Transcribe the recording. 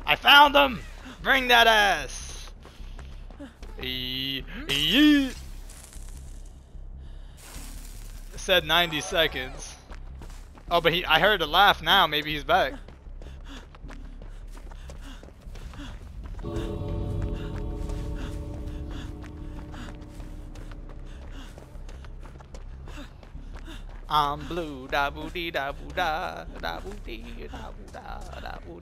I found him! Bring that ass! It said 90 seconds. Oh, but I heard a laugh now. Maybe he's back. I'm blue, da boo dee da boo da boo dee da boo da boo